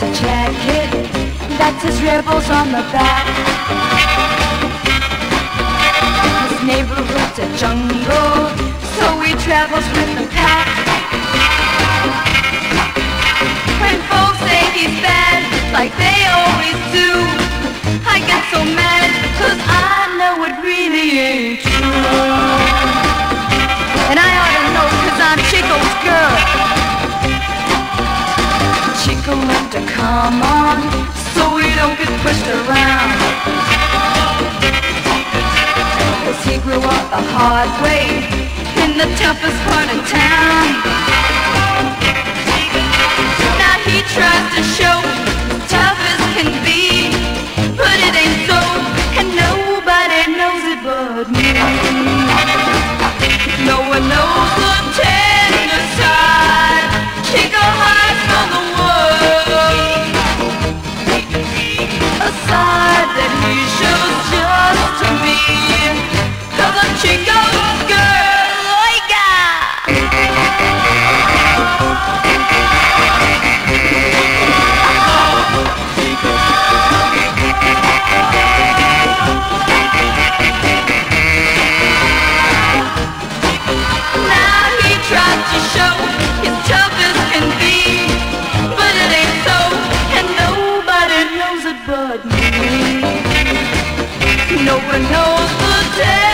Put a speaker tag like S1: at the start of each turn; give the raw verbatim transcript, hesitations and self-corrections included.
S1: a jacket that says Rebels on the back. His neighborhood's a jungle, so he travels with the pack. When folks say he's bad, like they always do, I get so mad, cause I know it really ain't true. And I ought to know, cause I'm Chico's girl. Chico learned to come on, so we don't get pushed around. Cause he grew up the hard way, in the toughest part of town. Now he tries to show tough as can be, but it ain't so, and nobody knows it but me. No one knows the tender side Chico hides from the world, a side that he shows just to me, cause I'm Chico's girl, oiga! Tries to show he's tough as can be, but it ain't so, and nobody knows it but me. No one knows the day.